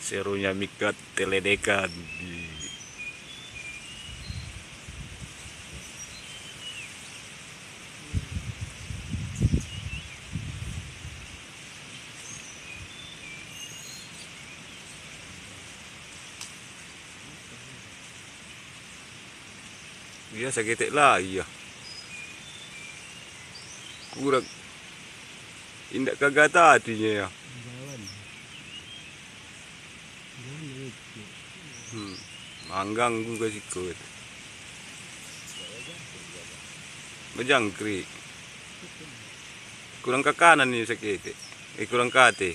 Serunya mikat teledekan. Iya sakit lah iya. Kurang indak kagak tadinya ya. Manggang juga sikut. Bejangkrik. Kurang ke kanan nih sakit. Kurang ke hati.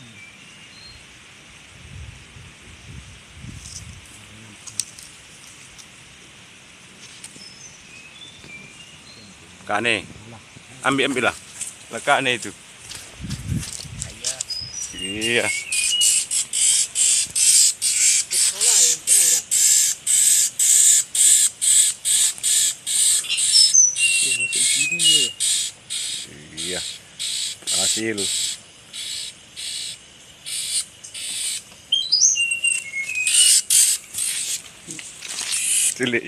Kane. Ambil lah. Lah kane itu. Iya. Iya. Hasil. Cilik.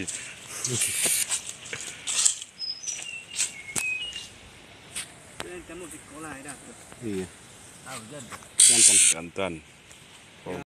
Kamu sekolah dah. Iya. Tahu jan. Jantan. Jantan.